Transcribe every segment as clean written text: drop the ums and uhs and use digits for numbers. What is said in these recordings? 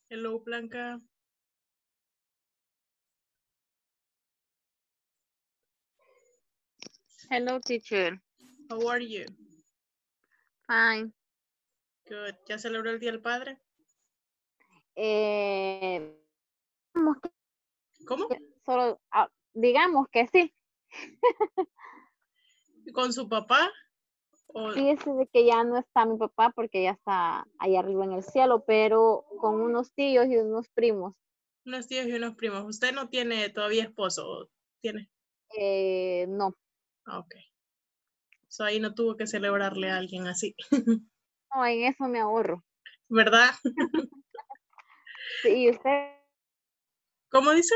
Hello, Blanca. Hello, teacher. How are you? Fine. Good. ¿Ya celebró el Día del Padre? Digamos que ¿Cómo? solo, digamos que sí. ¿Con su papá? ¿O Fíjese de que ya no está mi papá porque ya está allá arriba en el cielo, pero con unos tíos y unos primos. unos tíos y unos primos? ¿Usted no tiene todavía esposo? ¿O tiene? No, Ah, ok. So ahí no tuvo que celebrarle a alguien así. no, en eso me ahorro. ¿Verdad? Sí, ¿y usted? ¿Cómo dice?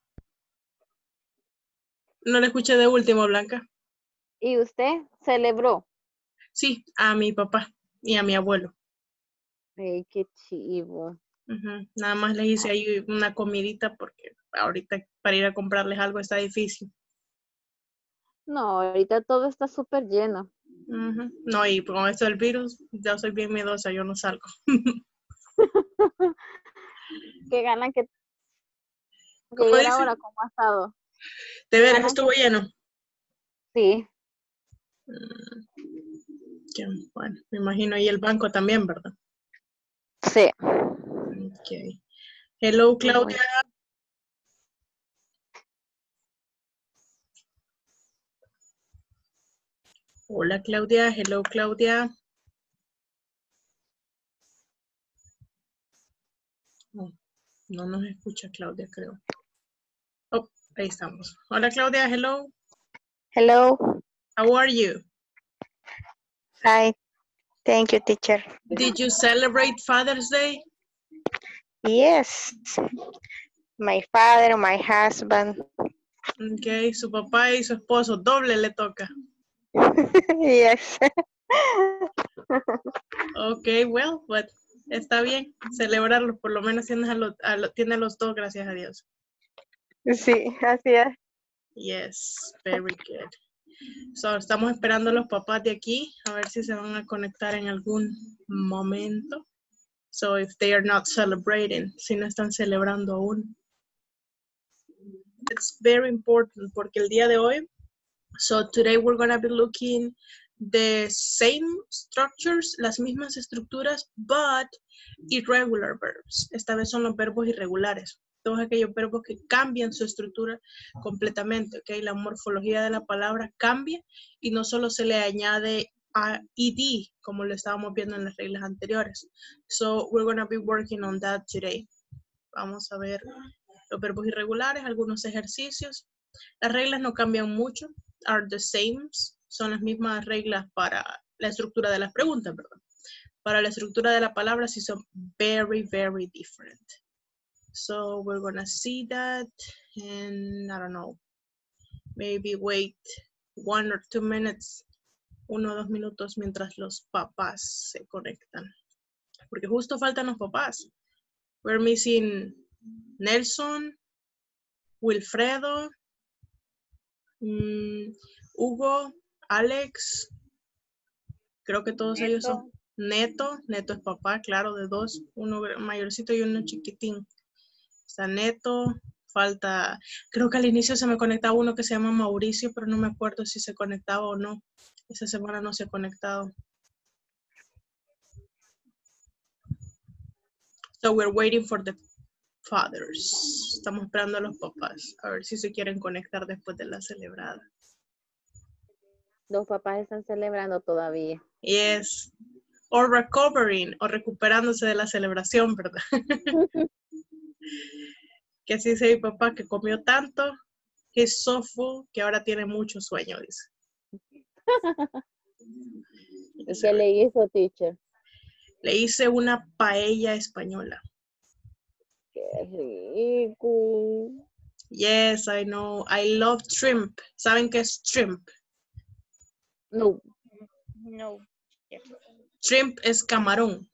No le escuché de último, Blanca. ¿Y usted celebró? Sí, a mi papá y a mi abuelo. Ay, qué chivo. Ujú. Nada más les hice ahí una comidita porque ahorita para ir a comprarles algo está difícil. No, ahorita todo está súper lleno. Ujú. No, y con esto del virus, ya soy bien miedosa, yo no salgo. Qué ganan que ¿Cómo ver dice? ahora cómo ha estado. De Qué veras ganan que estuvo lleno. sí, Mm, bueno, me imagino, y el banco también, ¿verdad? sí. Okay. Hello, Muy Claudia. Hola, Claudia. Hello, Claudia. No, no nos escucha Claudia, creo. Oh, ahí estamos. Hola, Claudia. Hello. Hello. How are you? Hi. Thank you, teacher. Did you celebrate Father's Day? Yes. My father, my husband. Okay, su papá y su esposo, doble le toca. Yes. Okay, well, but está bien celebrarlo, por lo menos tiene a los dos, gracias a Dios. Sí, así es. Yes, very good. So, estamos esperando a los papás de aquí, a ver si se van a conectar en algún momento. So, if they are not celebrating, si no están celebrando aún. It's very important porque el día de hoy, so today we're going to be looking the same structures, las mismas estructuras, but irregular verbs. Esta vez son los verbos irregulares. Todos aquellos verbos que cambian su estructura completamente, ¿ok? La morfología de la palabra cambia y no solo se le añade a ed, como lo estábamos viendo en las reglas anteriores. So, we're going to be working on that today. Vamos a ver los verbos irregulares, algunos ejercicios. Las reglas no cambian mucho, are the same, son las mismas reglas para la estructura de las preguntas, ¿verdad? Para la estructura de la palabra sí son very, very different. So we're gonna see that and I don't know, maybe wait 1 or 2 minutes, 1 o 2 minutos mientras los papás se conectan. Porque justo faltan los papás. We're missing Nelson, Wilfredo, Hugo, Alex, creo que todos ellos son Neto es papá, claro, de dos, uno mayorcito y uno chiquitín. Está Neto, falta, creo que al inicio se me conectaba uno que se llama Mauricio, pero no me acuerdo si se conectaba o no. Esa semana no se ha conectado. So we're waiting for the fathers. Estamos esperando a los papás, a ver si se quieren conectar después de la celebrada. Los papás están celebrando todavía. Yes. Or recovering, o recuperándose de la celebración, ¿verdad? Que así dice mi papá, que comió tanto, he's so full, que ahora tiene mucho sueño, dice. ¿Y qué le hizo, teacher? Le hice una paella española. Qué rico. Yes, I know. I love shrimp. ¿Saben qué es shrimp? No. No. Shrimp es camarón.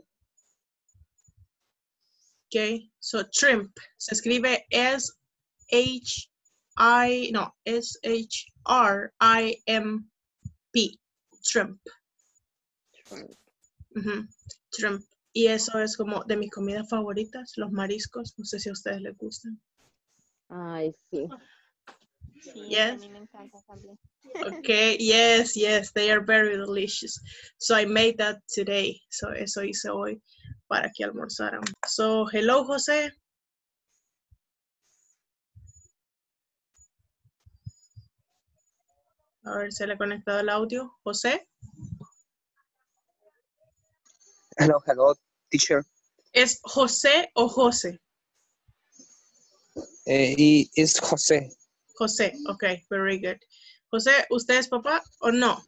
Okay, so shrimp se escribe S-H-R-I-M-P. Shrimp. Shrimp. Y eso es como de mis comidas favoritas, los mariscos. No sé si a ustedes les gustan. Ay, sí. Sí, Yes. a mí me encanta también. Okay, yes, they are very delicious. So I made that today. So eso hice hoy para que almorzaran. So, hello, José. A ver, se le ha conectado el audio. José. Hello, teacher. ¿Es José o José? Y es José. José, ok, very good. José, ¿usted es papá o no?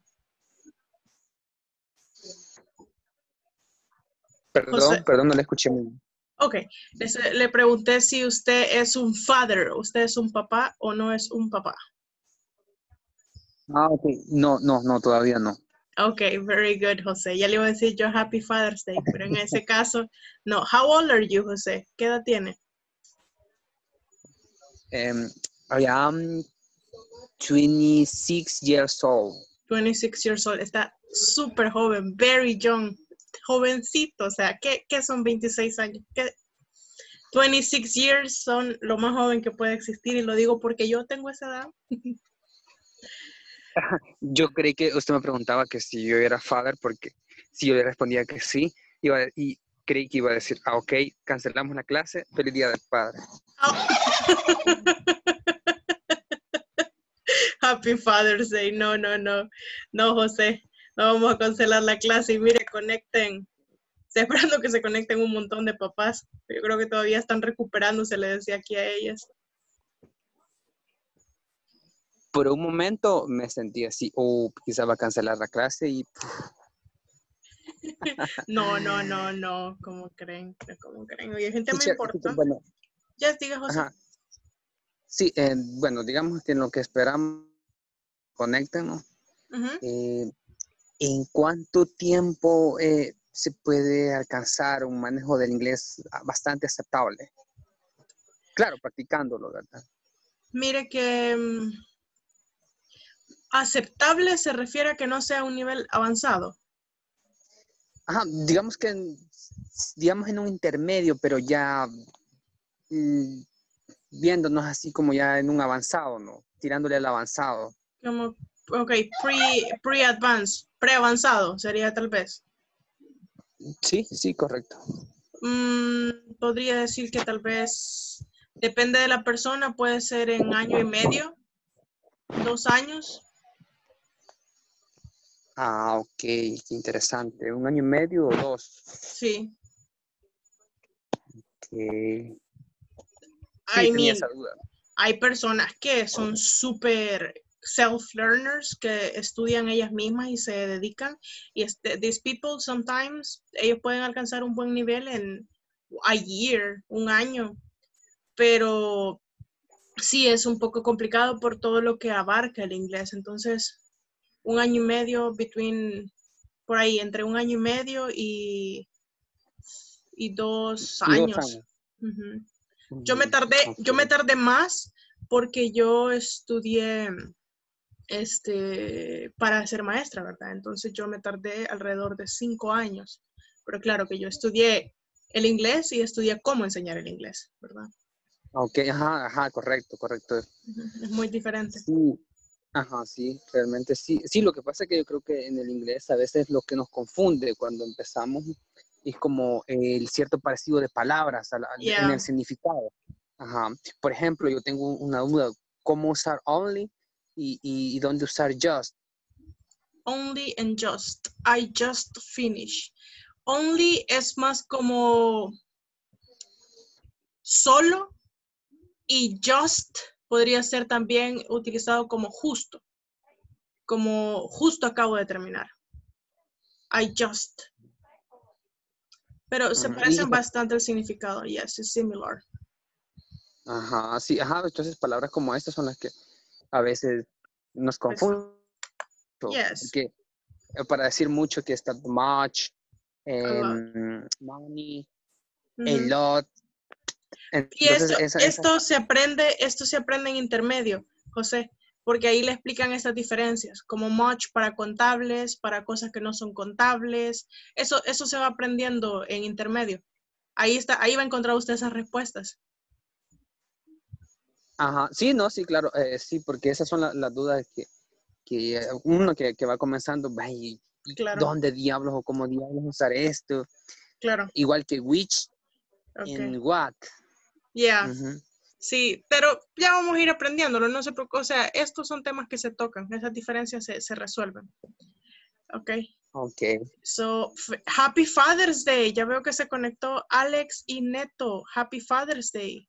José, Perdón, no le escuché muy bien. ok, le pregunté si usted es un father, usted es un papá o no es un papá. Ah, ok. No, todavía no. Ok, very good, José. Ya le iba a decir yo Happy Father's Day, pero en ese caso, no. How old are you, José? ¿Qué edad tiene? I am 26 years old. 26 years old. Está súper joven, very young. Jovencito, o sea, ¿qué son 26 años? 26 years son lo más joven que puede existir y lo digo porque yo tengo esa edad. Yo creí que usted me preguntaba que si yo era father, porque si yo le respondía que sí, y creí que iba a decir, ok, cancelamos la clase, feliz día del padre. Oh. Happy Father's Day. No, José. No vamos a cancelar la clase y mire, conecten. Estoy esperando que se conecten un montón de papás. Yo creo que todavía están recuperándose, le decía aquí a ellas. Por un momento me sentí así, quizá va a cancelar la clase y... No. ¿Cómo creen? Oye, gente me Teacher, importa. bueno, Ya, diga, José. ajá. Sí, bueno, digamos que en lo que esperamos conecten, ¿no? Uh-huh. ¿En cuánto tiempo se puede alcanzar un manejo del inglés bastante aceptable? Claro, practicándolo, ¿verdad? Mire que aceptable se refiere a que no sea un nivel avanzado. Ajá, digamos que en un intermedio, pero ya viéndonos así como ya en un avanzado, ¿no? Tirándole al avanzado. Como, ok, pre-advanced, pre-avanzado sería tal vez. Sí, correcto. Podría decir que tal vez, depende de la persona, puede ser en año y medio, 2 años. Ah, ok, qué interesante. ¿1 año y medio o 2? Sí. Okay. I Sí, tenía mean, esa duda. hay personas que son súper self-learners, que estudian ellas mismas y se dedican. Y these people sometimes, ellos pueden alcanzar un buen nivel en a year, 1 año. Pero sí es un poco complicado por todo lo que abarca el inglés. Entonces, 1 año y medio, por ahí, entre 1 año y medio y 2 Y 2 años. años. Uh-huh. Yo Okay. me tardé más porque yo estudié para ser maestra, ¿verdad? Entonces yo me tardé alrededor de 5 años. Pero claro que yo estudié el inglés y estudié cómo enseñar el inglés, ¿verdad? Ok, ajá, correcto. Es muy diferente. Sí, ajá, sí, realmente sí. Sí, lo que pasa es que yo creo que en el inglés a veces lo que nos confunde cuando empezamos es como el cierto parecido de palabras en el significado. Ajá. Por ejemplo, yo tengo una duda, ¿cómo usar only y dónde usar just? Only and just. I just finished. Only es más como solo y just podría ser también utilizado como justo acabo de terminar. I just. Pero se parecen bastante el significado. Yes, it's similar. Ajá, sí, ajá, entonces palabras como estas son las que a veces nos confunden. Yes. Porque para decir mucho que está much, A lot. money, a Uh-huh. lot. Y Entonces, esto se aprende en intermedio, José. porque ahí le explican estas diferencias, como much para contables, para cosas que no son contables. Eso se va aprendiendo en intermedio. Ahí va a encontrar usted esas respuestas. Ajá, sí, no, sí, claro, sí, porque esas son las dudas que uno que va comenzando, ¿y Claro. dónde diablos o cómo diablos usar esto? Claro. Igual que which, Okay. en what. Yeah. Uh-huh. Sí, pero ya vamos a ir aprendiéndolo, no se preocupe, o sea, estos son temas que se tocan, esas diferencias se resuelven. Ok. Ok. So, Happy Father's Day. Ya veo que se conectó Alex y Neto. Happy Father's Day.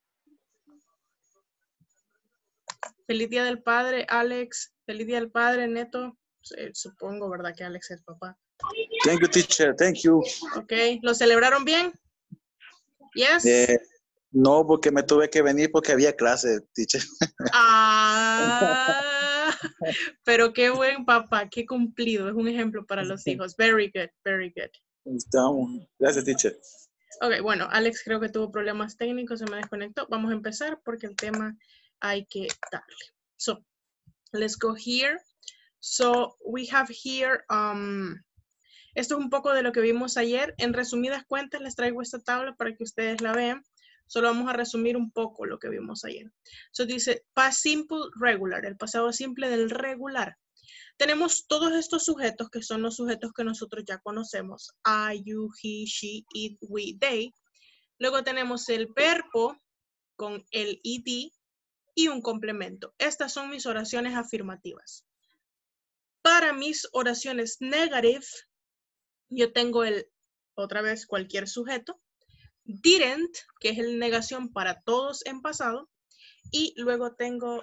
Feliz Día del Padre, Alex. Feliz Día del Padre, Neto. Supongo, ¿verdad? Que Alex es papá. Thank you, teacher. Thank you. Ok. ¿Lo celebraron bien? Yes. No, porque me tuve que venir porque había clase, teacher. Ah, pero qué buen papá, qué cumplido. Es un ejemplo para los hijos. Very good, very good. Gracias, teacher. Ok, bueno, Alex creo que tuvo problemas técnicos, se me desconectó. Vamos a empezar porque el tema hay que darle. So, let's go here. So, we have here, esto es un poco de lo que vimos ayer. En resumidas cuentas, les traigo esta tabla para que ustedes la vean. Solo vamos a resumir un poco lo que vimos ayer. So, dice, past simple regular, el pasado simple del regular. Tenemos todos estos sujetos que son los sujetos que nosotros ya conocemos. I, you, he, she, it, we, they. Luego tenemos el verbo con el ed y un complemento. Estas son mis oraciones afirmativas. Para mis oraciones negative, yo tengo otra vez cualquier sujeto. Didn't, que es el negación para todos en pasado. Y luego tengo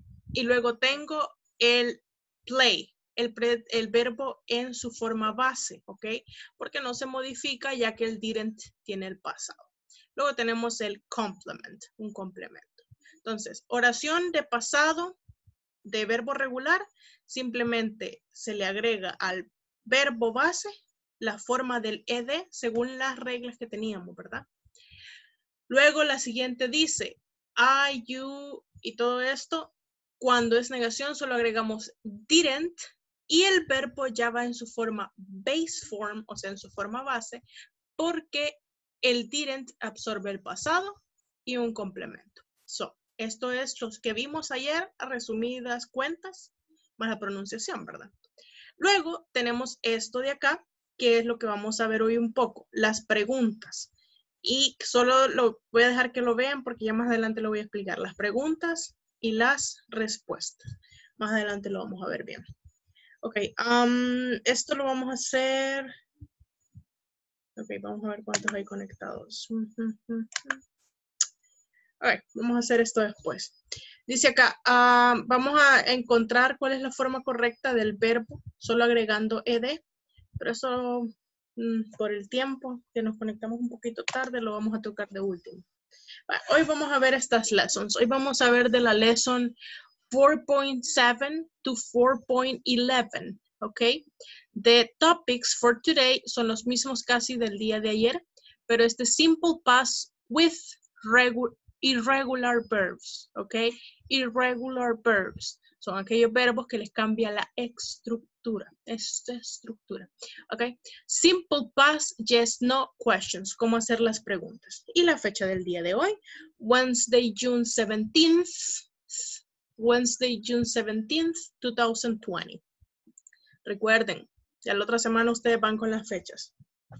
el play, el verbo en su forma base, ¿ok? Porque no se modifica ya que el didn't tiene el pasado. Luego tenemos el complement, un complemento. Entonces, oración de pasado de verbo regular, simplemente se le agrega al verbo base la forma del ed según las reglas que teníamos, ¿verdad? Luego la siguiente dice, I, you y todo esto. Cuando es negación solo agregamos didn't y el verbo ya va en su forma base form, o sea, en su forma base, porque el didn't absorbe el pasado y un complemento. So, esto es los que vimos ayer, a resumidas cuentas, más la pronunciación, ¿verdad? Luego tenemos esto de acá, que es lo que vamos a ver hoy un poco, las preguntas. Y solo lo voy a dejar que lo vean porque ya más adelante lo voy a explicar. Las preguntas y las respuestas. Más adelante lo vamos a ver bien. Ok, esto lo vamos a hacer. Ok, vamos a ver cuántos hay conectados. Ok, vamos a hacer esto después. Dice acá, vamos a encontrar cuál es la forma correcta del verbo, solo agregando ed. Pero eso, por el tiempo que nos conectamos un poquito tarde, lo vamos a tocar de último. Hoy vamos a ver estas lessons. Hoy vamos a ver de la lesson 4.7 to 4.11, ¿ok? The topics for today son los mismos casi del día de ayer, pero este simple past with irregular verbs, ¿ok? Irregular verbs son aquellos verbos que les cambia la estructura, esta estructura, ¿ok? Simple past, yes, no, questions, cómo hacer las preguntas. Y la fecha del día de hoy, Wednesday, June 17th, 2020. Recuerden, ya la otra semana ustedes van con las fechas.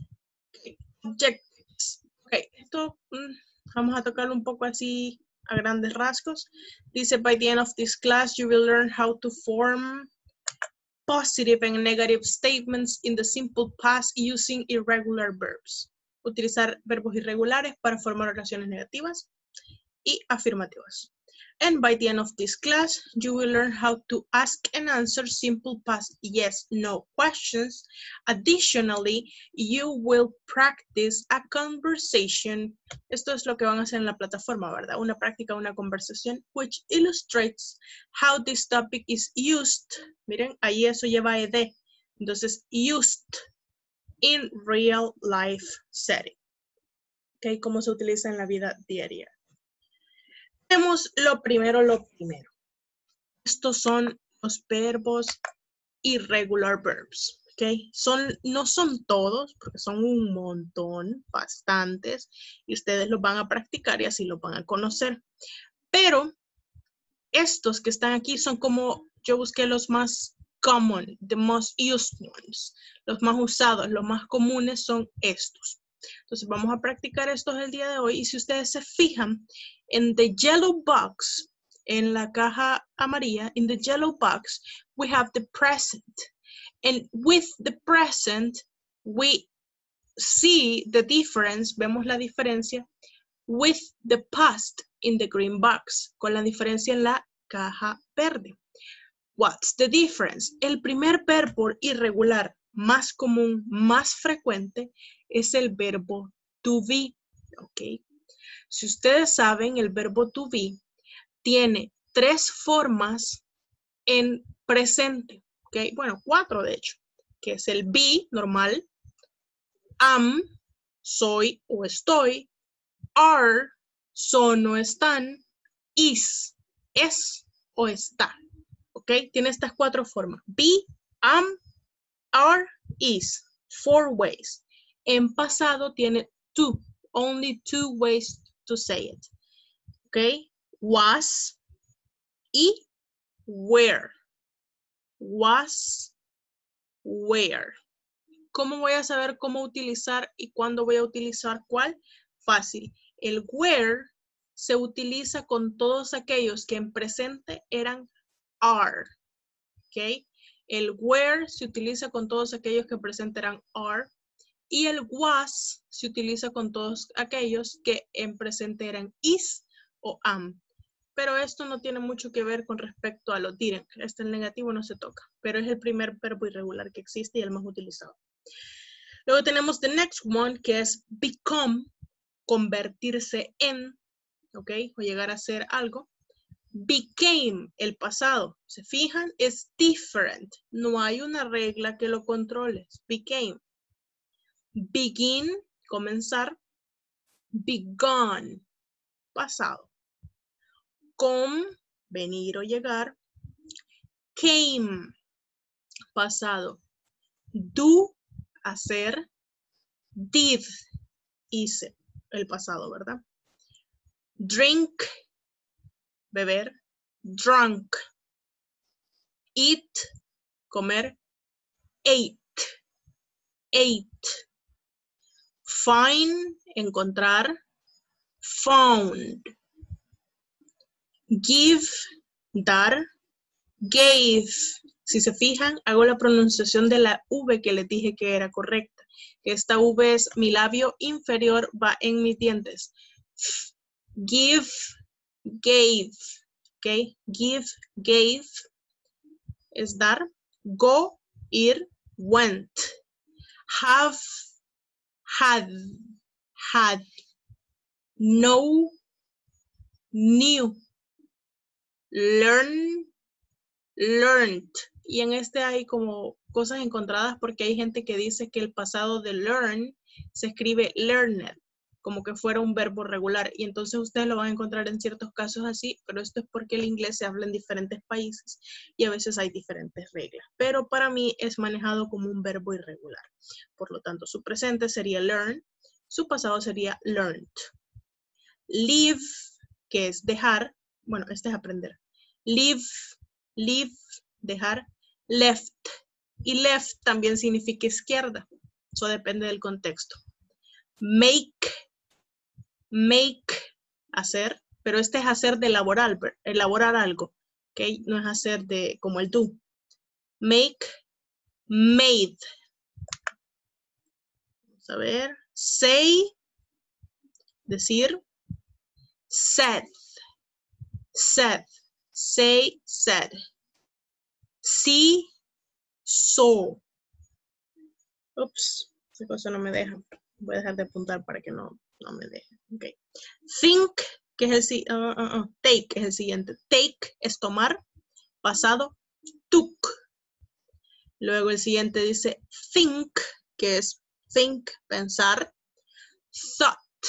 Ok, esto vamos a tocarlo un poco así a grandes rasgos. Dice, by the end of this class, you will learn how to form positive and negative statements in the simple past using irregular verbs. Utilizar verbos irregulares para formar oraciones negativas y afirmativas. And by the end of this class, you will learn how to ask and answer simple past yes, no questions. Additionally, you will practice a conversation. Esto es lo que van a hacer en la plataforma, ¿verdad? Una práctica, una conversación, which illustrates how this topic is used. Miren, ahí eso lleva ed. Entonces, used in real life setting. ¿Ok? Cómo se utiliza en la vida diaria. Tenemos lo primero. Estos son los verbos irregular verbs. Okay. No son todos, porque son un montón, bastantes, y ustedes los van a practicar y así los van a conocer. Pero estos que están aquí son como, yo busqué los más common, the most used ones. Los más usados, los más comunes son estos. Entonces vamos a practicar estos el día de hoy. Y si ustedes se fijan, en the yellow box, en la caja amarilla, in the yellow box, we have the present. And with the present, we see the difference, vemos la diferencia, with the past in the green box, con la diferencia en la caja verde. What's the difference? El primer verbo irregular más común, más frecuente, es el verbo to be, ¿ok? Si ustedes saben, el verbo to be tiene 3 formas en presente, ¿ok? Bueno, 4 de hecho, que es el be, normal, am, soy o estoy, are, son o están, is, es o está, ¿ok? Tiene estas 4 formas, be, am, are, is, 4 ways. En pasado tiene 2, only 2 ways to say it, ¿ok? Was y were. Was, where. ¿Cómo voy a saber cómo utilizar y cuándo voy a utilizar cuál? Fácil. El where se utiliza con todos aquellos que en presente eran are. ¿Ok? El where se utiliza con todos aquellos que en presente eran are. Y el was se utiliza con todos aquellos que en presente eran is o am. Pero esto no tiene mucho que ver con respecto a lo didn't. Este el negativo no se toca, pero es el primer verbo irregular que existe y el más utilizado. Luego tenemos the next one, que es become, convertirse en, ¿ok? O llegar a ser algo. Became, el pasado. ¿Se fijan? Es different. No hay una regla que lo controle. Became. Begin, comenzar. Begun, pasado. Come, venir o llegar. Came, pasado. Do, hacer. Did, hice, el pasado, ¿verdad? Drink, beber. Drunk, eat, comer. Ate, ate. Find, encontrar. Found. Give, dar. Gave. Si se fijan, hago la pronunciación de la V que les dije que era correcta. Esta V es mi labio inferior, va en mis dientes. Give, gave. ¿Ok? Give, gave es dar. Go, ir, went. Have, had, had. Know, knew. Learn, learned. Y en este hay como cosas encontradas porque hay gente que dice que el pasado de learn se escribe learned, como que fuera un verbo regular. Y entonces ustedes lo van a encontrar en ciertos casos así, pero esto es porque el inglés se habla en diferentes países y a veces hay diferentes reglas. Pero para mí es manejado como un verbo irregular. Por lo tanto, su presente sería learn, su pasado sería learned. Leave, que es dejar. Bueno, este es aprender. Leave, leave, dejar. Left. Y left también significa izquierda. Eso depende del contexto. Make, make, hacer. Pero este es hacer de elaborar algo. ¿Ok? No es hacer de como el do. Make, made. Vamos a ver. Say, decir. Said, said. Say, said. See, saw. Ups, esa cosa no me deja. Voy a dejar de apuntar para que no me deje. Okay. Think, que es el take, es el siguiente. Take es tomar. Pasado, took. Luego el siguiente dice think, que es think, pensar. Thought,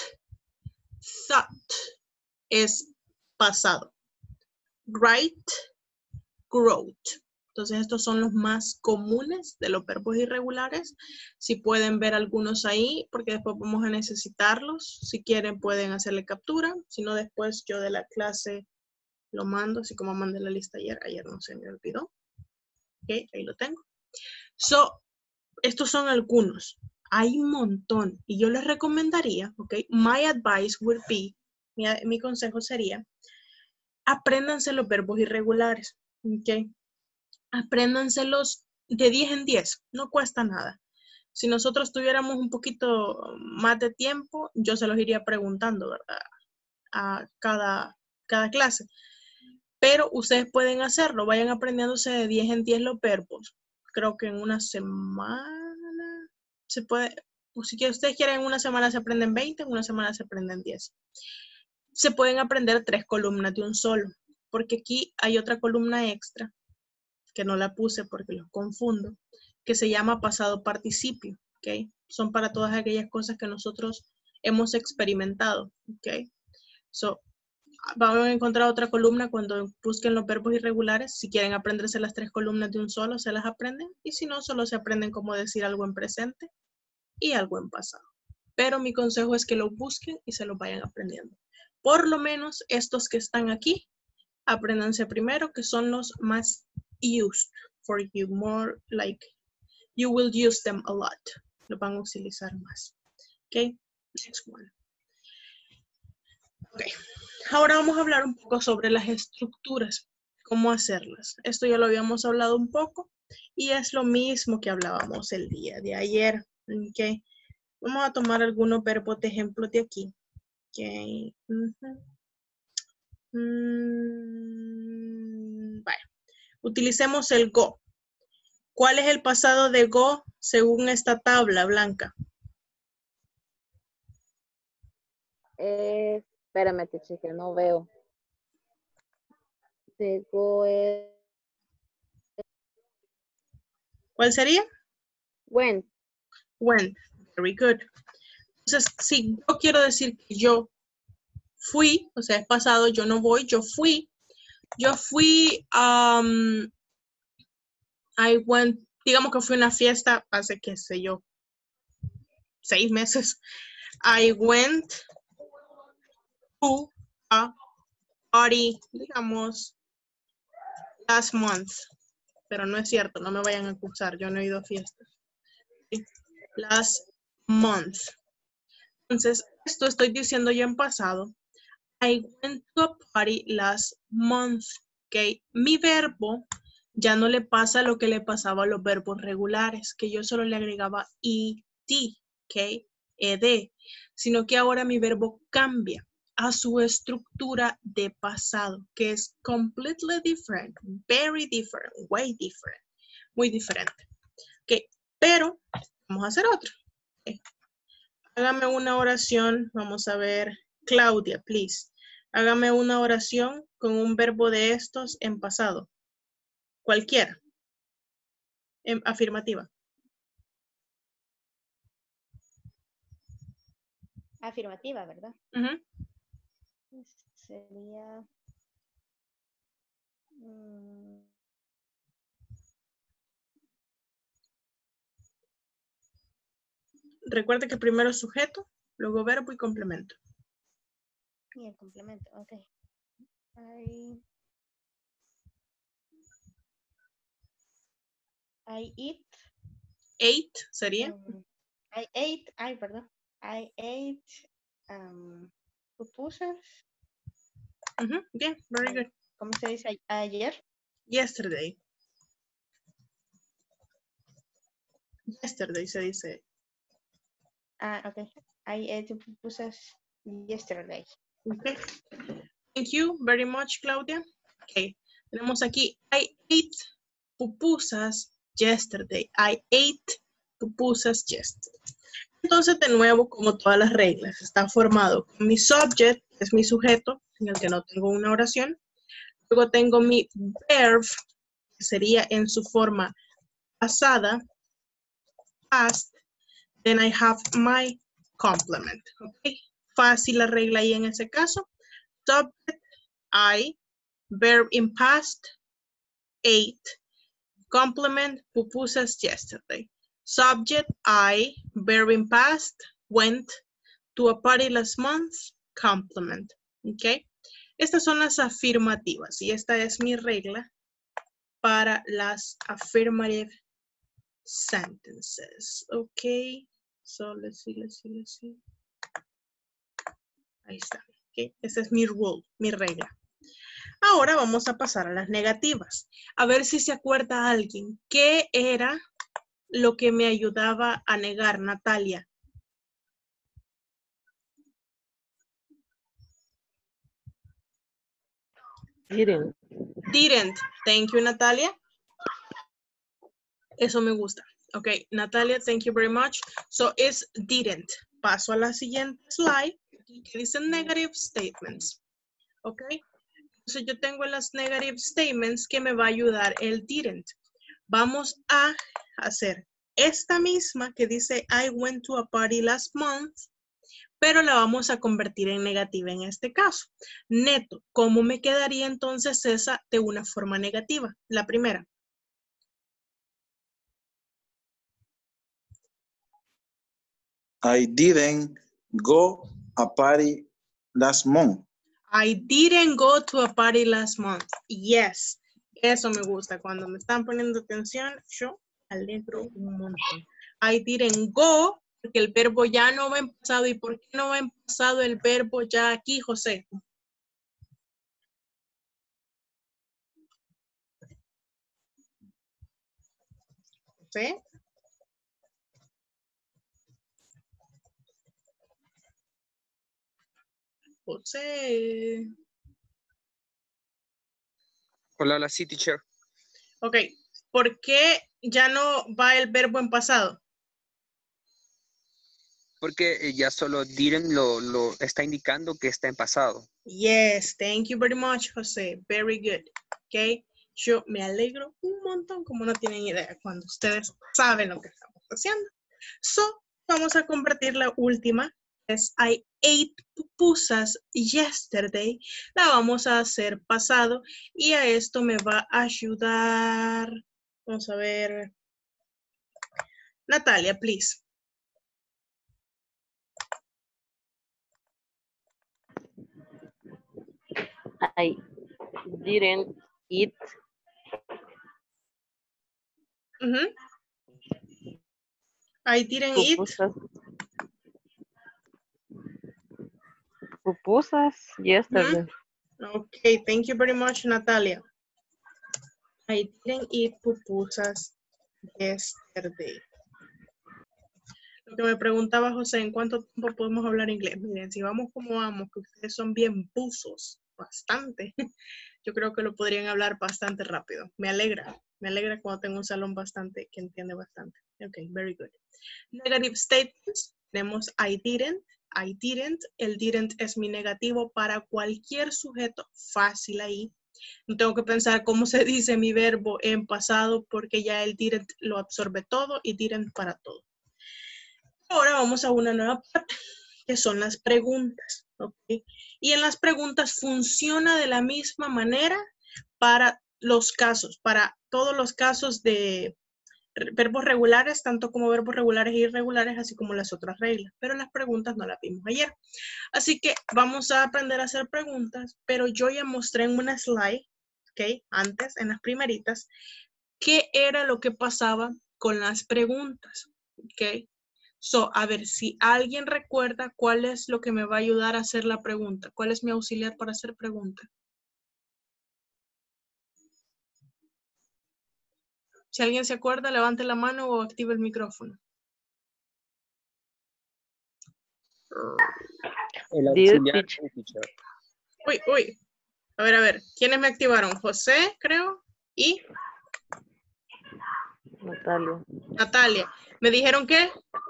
thought es pasado. Write, growth. Entonces, estos son los más comunes de los verbos irregulares. Si pueden ver algunos ahí, porque después vamos a necesitarlos. Si quieren, pueden hacerle captura. Si no, después yo de la clase lo mando, así como mandé la lista ayer. Ayer no se me olvidó. Ok, ahí lo tengo. So, estos son algunos. Hay un montón. Y yo les recomendaría, ok, my advice would be, mi consejo sería, apréndanse los verbos irregulares, ok. Apréndanselos de 10 en 10, no cuesta nada. Si nosotros tuviéramos un poquito más de tiempo, yo se los iría preguntando, ¿verdad? A cada clase. Pero ustedes pueden hacerlo, vayan aprendiéndose de 10 en 10 los verbos. Creo que en una semana se puede, o si ustedes quieren, en una semana se aprenden 20, en una semana se aprenden 10. Se pueden aprender 3 columnas de un solo, porque aquí hay otra columna extra que no la puse porque los confundo, que se llama pasado participio, ¿ok? Son para todas aquellas cosas que nosotros hemos experimentado, ¿ok? So, van a encontrar otra columna cuando busquen los verbos irregulares. Si quieren aprenderse las 3 columnas de un solo, se las aprenden, y si no, solo se aprenden cómo decir algo en presente y algo en pasado. Pero mi consejo es que lo busquen y se lo vayan aprendiendo. Por lo menos estos que están aquí, apréndanse primero, que son los más used for you, more like you will use them a lot. Lo van a utilizar más. Ok, next one. Ok, ahora vamos a hablar un poco sobre las estructuras, cómo hacerlas. Esto ya lo habíamos hablado un poco y es lo mismo que hablábamos el día de ayer. Ok, vamos a tomar algunos verbos de ejemplo de aquí. Ok. Vale. Utilicemos el go. ¿Cuál es el pasado de go según esta tabla, Blanca? Espérame, que no veo. De go es... ¿Cuál sería? Went. Went. Very good. Entonces, si yo quiero decir que yo fui, o sea, es pasado, yo no voy, yo fui. Yo fui, I went, digamos que fui a una fiesta hace, qué sé yo, 6 meses. I went to a party, digamos, last month. Pero no es cierto, no me vayan a acusar, yo no he ido a fiestas. Last month. Entonces, esto estoy diciendo yo en pasado. I went to a party last month. Ok, mi verbo ya no le pasa lo que le pasaba a los verbos regulares, que yo solo le agregaba ed, ok, ed, sino que ahora mi verbo cambia a su estructura de pasado, que es completely different, very different, way different, muy diferente. Ok, pero vamos a hacer otro. Okay. Hágame una oración, vamos a ver, Claudia, please. Hágame una oración con un verbo de estos en pasado. Cualquiera. Afirmativa. Afirmativa, ¿verdad? Sería... Recuerde que primero es sujeto, luego verbo y complemento. Y el complemento, ok. I eat. Ate sería. I ate, perdón. I ate pupusas. Bien, very good. ¿Cómo se dice ayer? Yesterday. Yesterday se dice. Ok. I ate pupusas yesterday. Okay. Thank you very much, Claudia. Okay. Tenemos aquí, I ate pupusas yesterday. I ate pupusas yesterday. Entonces, de nuevo, como todas las reglas, está formado con mi subject, que es mi sujeto, en el que no tengo una oración. Luego tengo mi verb, que sería en su forma pasada, past. Then I have my complement. Okay. Fácil la regla ahí en ese caso. Subject, I, verb in past, ate. Complement, pupusas yesterday. Subject, I. Verb in past, went. To a party last month, complement. ¿Ok? Estas son las afirmativas y esta es mi regla para las affirmative sentences. Ok. So, let's see. Ahí está. Okay. Esta es mi rule, mi regla. Ahora vamos a pasar a las negativas. A ver si se acuerda alguien. ¿Qué era lo que me ayudaba a negar, Natalia? Didn't. Didn't. Thank you, Natalia. Eso me gusta. Ok, Natalia, thank you very much. So, it's didn't. Paso a la siguiente slide, que dice negative statements. Ok. Entonces, yo tengo las negative statements que me va a ayudar el didn't. Vamos a hacer esta misma que dice I went to a party last month, pero la vamos a convertir en negativa en este caso. Neto, ¿cómo me quedaría entonces esa de una forma negativa? La primera. I didn't go a party last month. I didn't go to a party last month. Yes. Eso me gusta. Cuando me están poniendo atención, yo alegro un montón. I didn't go, porque el verbo ya no va en pasado. ¿Y por qué no va en pasado el verbo ya aquí, José? ¿Sí? José. Hola, sí, teacher. Ok. ¿Por qué ya no va el verbo en pasado? Porque ya solo didn't lo está indicando que está en pasado. Yes, thank you very much, José. Very good. Ok. Yo me alegro un montón, como no tienen idea, cuando ustedes saben lo que estamos haciendo. So, vamos a convertir la última, es I ate pupusas yesterday. La vamos a hacer pasado y a esto me va a ayudar. Vamos a ver. Natalia, please. I didn't eat. I didn't eat. Pupusas yesterday. Okay, thank you very much, Natalia. I didn't eat pupusas yesterday. Lo que me preguntaba José, ¿en cuánto tiempo podemos hablar inglés? Miren, si vamos como vamos, que ustedes son bien buzos, bastante, yo creo que lo podrían hablar bastante rápido. Me alegra cuando tengo un salón bastante, que entiende bastante. Ok, very good. Negative statements, tenemos I didn't, el didn't es mi negativo para cualquier sujeto, fácil ahí. No tengo que pensar cómo se dice mi verbo en pasado porque ya el didn't lo absorbe todo y didn't para todo. Ahora vamos a una nueva parte, que son las preguntas. ¿Okay? Y en las preguntas funciona de la misma manera para los casos, para todos los casos de verbos regulares, tanto como verbos regulares e irregulares, así como las otras reglas. Pero las preguntas no las vimos ayer. Así que vamos a aprender a hacer preguntas, pero yo ya mostré en una slide, ¿ok? Antes, en las primeritas, qué era lo que pasaba con las preguntas, ¿ok? So, a ver, si alguien recuerda cuál es lo que me va a ayudar a hacer la pregunta. ¿Cuál es mi auxiliar para hacer pregunta? Si alguien se acuerda, levante la mano o active el micrófono. El auxiliar. Uy. A ver. ¿Quiénes me activaron? José, creo. Y Natalia. ¿Me dijeron qué?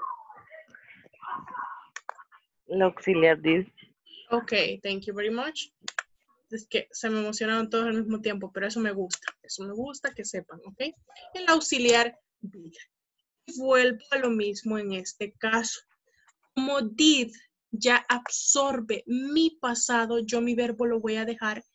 El auxiliar did. Ok, thank you very much. Es que se me emocionaron todos al mismo tiempo, pero eso me gusta. Eso me gusta que sepan, ¿ok? El auxiliar did. Vuelvo a lo mismo en este caso. Como did ya absorbe mi pasado, yo mi verbo lo voy a dejar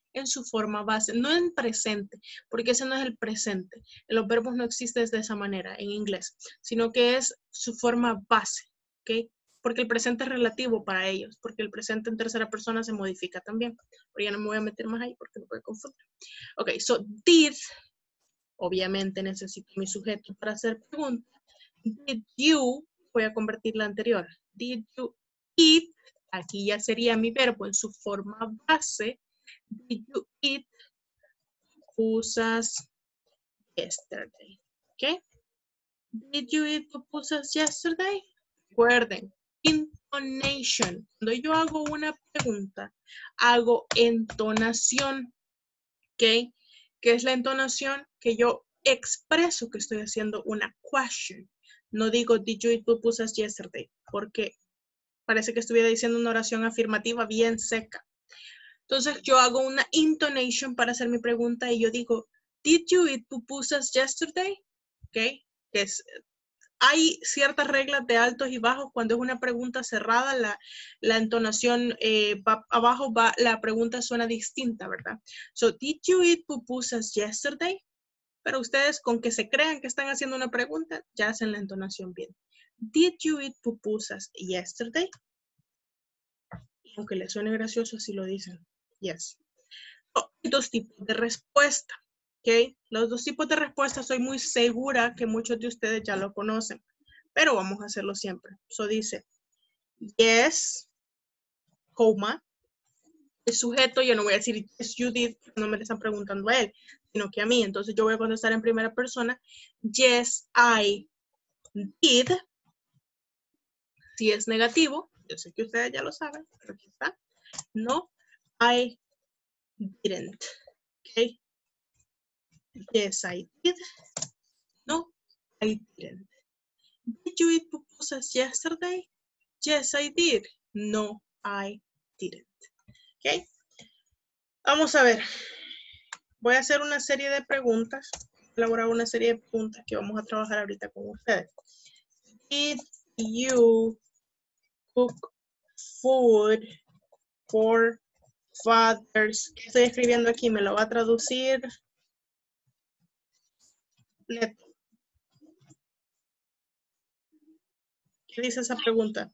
en su forma base, no en presente, porque ese no es el presente. Los verbos no existen de esa manera en inglés, sino que es su forma base, ¿ok? Porque el presente es relativo para ellos, porque el presente en tercera persona se modifica también. Pero ya no me voy a meter más ahí porque me puede confundir. Ok, so did, obviamente necesito mi sujeto para hacer preguntas. Did you, voy a convertir la anterior. Did you eat? Aquí ya sería mi verbo en su forma base. Did you eat pupusas yesterday? ¿Ok? Did you eat pupusas yesterday? Recuerden, intonation. Cuando yo hago una pregunta, hago entonación. ¿Ok? ¿Qué es la entonación? Que yo expreso que estoy haciendo una question. No digo, did you eat pupusas yesterday? Porque parece que estuviera diciendo una oración afirmativa bien seca. Entonces yo hago una intonation para hacer mi pregunta y yo digo, did you eat pupusas yesterday? ¿Ok? Hay ciertas reglas de altos y bajos. Cuando es una pregunta cerrada, la entonación va abajo, la pregunta suena distinta, ¿verdad? So, did you eat pupusas yesterday? Pero ustedes con que se crean que están haciendo una pregunta, ya hacen la entonación bien. Did you eat pupusas yesterday? Y aunque les suene gracioso, así lo dicen. Yes. Hay dos tipos de respuesta. ¿Ok? Los dos tipos de respuesta estoy muy segura que muchos de ustedes ya lo conocen. Pero vamos a hacerlo siempre. So dice, yes, coma. El sujeto, yo no voy a decir yes, you did, no me le están preguntando a él, sino que a mí. Entonces yo voy a contestar en primera persona. Yes, I did. Si es negativo, yo sé que ustedes ya lo saben, pero aquí está. No, I didn't. Ok. Yes, I did. No, I didn't. Did you eat pupusas yesterday? Yes, I did. No, I didn't. ¿Ok? Vamos a ver. Voy a hacer una serie de preguntas. Elaborar una serie de preguntas que vamos a trabajar ahorita con ustedes. Did you cook food for fathers? ¿Qué estoy escribiendo aquí? ¿Me lo va a traducir? Neto. ¿Qué dice esa pregunta?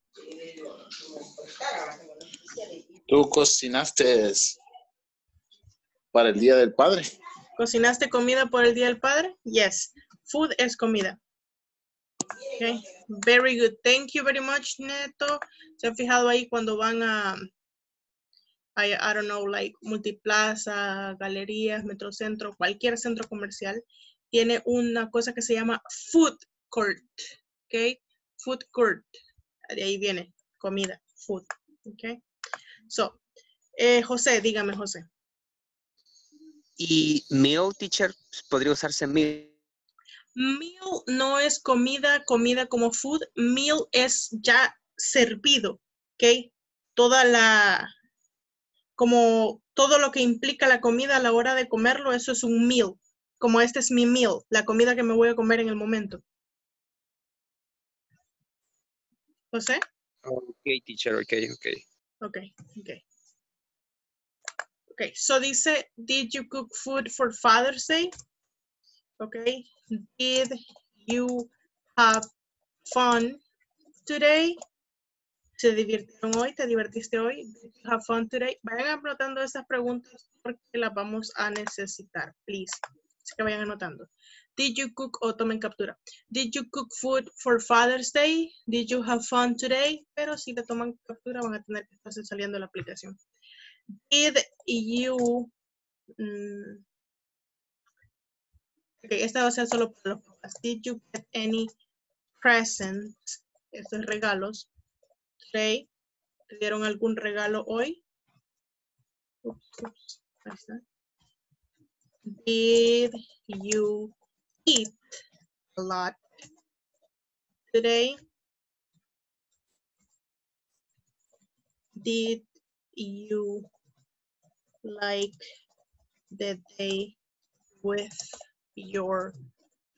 ¿Tú cocinaste para el Día del Padre? ¿Cocinaste comida por el Día del Padre? Yes. Food es comida. Okay. Very good. Thank you very much, Neto. ¿Se han fijado ahí cuando van a I don't know, like Multiplaza, galerías, Metrocentro, cualquier centro comercial? Tiene una cosa que se llama food court. ¿Ok? Food court. De ahí viene comida, food. ¿Ok? So, José, dígame, José. Y meal, teacher, podría usarse meal. Meal no es comida, comida como food. Meal es ya servido, ¿ok? Como todo lo que implica la comida a la hora de comerlo, eso es un meal. Como este es mi meal, la comida que me voy a comer en el momento. ¿José? Ok, teacher, ok. Ok, so dice, did you cook food for Father's Day? Ok, did you have fun today? ¿Se divirtieron hoy? ¿Te divertiste hoy? Did you have fun today? Vayan anotando esas preguntas porque las vamos a necesitar, please. Así que vayan anotando. Did you cook, o tomen captura. Did you cook food for Father's Day? Did you have fun today? Pero si le toman captura van a tener que estarse saliendo de la aplicación. Did you... ok, esta va a ser solo para los papás. Did you get any presents? Estos regalos. Today. ¿Te dieron algún regalo hoy? Oops, ahí está. Did you eat a lot today? Did you like the day with your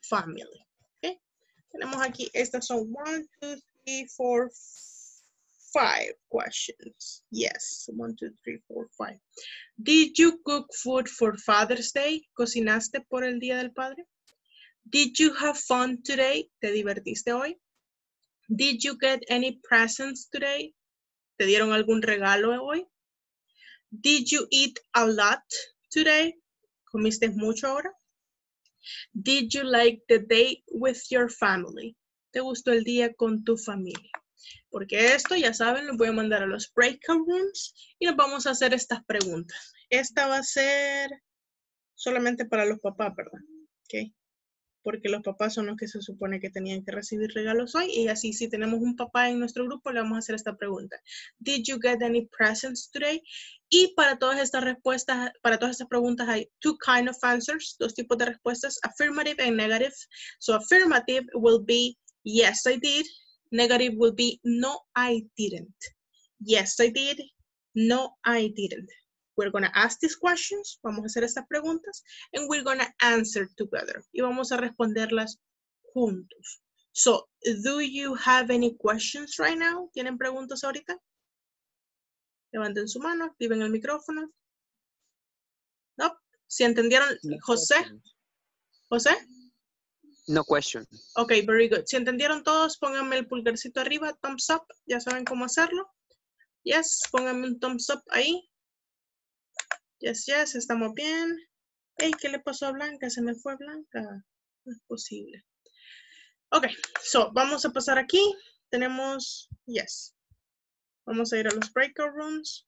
family? Okay. Tenemos aquí, estas son 1, 2, 3, 4, 5 questions. Yes, 1, 2, 3, 4, 5. Did you cook food for Father's Day? ¿Cocinaste por el Día del Padre? Did you have fun today? ¿Te divertiste hoy? Did you get any presents today? ¿Te dieron algún regalo hoy? Did you eat a lot today? ¿Comiste mucho ahora? Did you like the day with your family? ¿Te gustó el día con tu familia? Porque esto, ya saben, lo voy a mandar a los breakout rooms y nos vamos a hacer estas preguntas. Esta va a ser solamente para los papás, ¿verdad? ¿Ok? Porque los papás son los que se supone que tenían que recibir regalos hoy, y así si tenemos un papá en nuestro grupo le vamos a hacer esta pregunta. Did you get any presents today? Y para todas estas respuestas, para todas estas preguntas hay two kind of answers, dos tipos de respuestas, affirmative and negative. So affirmative will be yes I did, negative will be no I didn't. Yes I did, no I didn't. We're going to ask these questions, vamos a hacer estas preguntas, and we're going to answer together. Y vamos a responderlas juntos. So, do you have any questions right now? ¿Tienen preguntas ahorita? Levanten su mano, activen el micrófono. No. Si entendieron, No José. question. José. No question. Ok, very good. Si entendieron todos, pónganme el pulgarcito arriba, thumbs up. Ya saben cómo hacerlo. Yes, pónganme un thumbs up ahí. Yes, yes, estamos bien. Hey, ¿qué le pasó a Blanca? Se me fue Blanca. No es posible. Ok, so, vamos a pasar aquí. Tenemos, yes. Vamos a ir a los breakout rooms.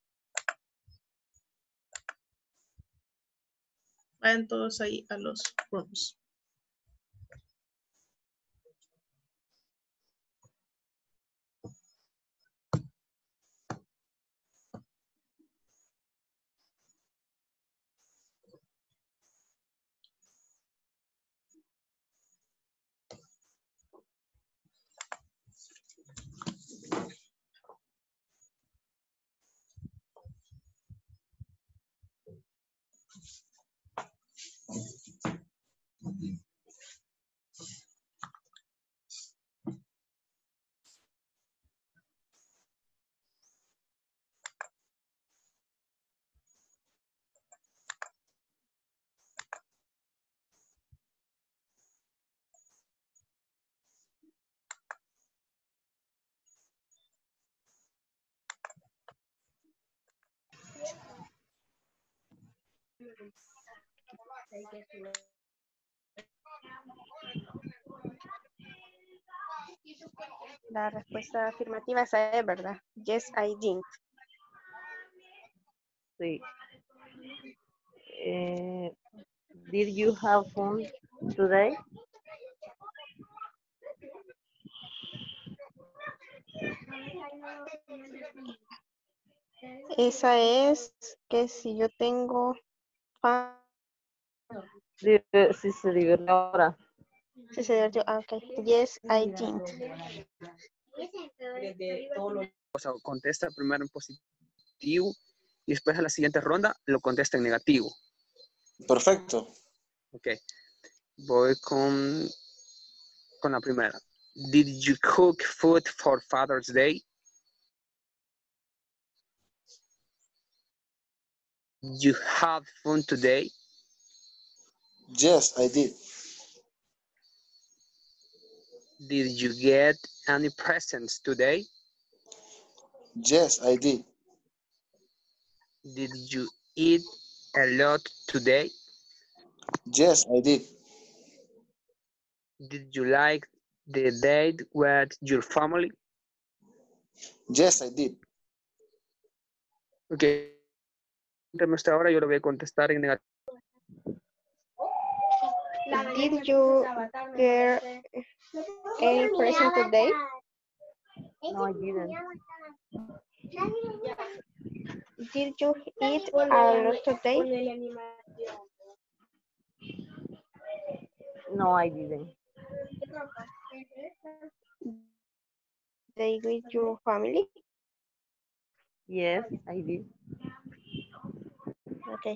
Vayan todos ahí a los rooms. La respuesta afirmativa esa es, ¿verdad? Yes, I did. Sí. Did you have fun today? Esa es que si yo tengo fan, Si se divierte ahora. si se divirtió, ok. Yes, I did. O sea, contesta primero en positivo y después a la siguiente ronda lo contesta en negativo. Perfecto. Ok. Voy con la primera. Did you cook food for Father's Day? Did you have fun today? Yes, I did. Did you get any presents today? Yes, I did. Did you eat a lot today? Yes, I did. Did you like the date with your family? Yes, I did. Ok. Hasta ahora yo lo voy a contestar en negativo. Did you get any present today? No, I didn't. Did you eat a lot today? No, I didn't. Day with your family? Yes, I did. Ok.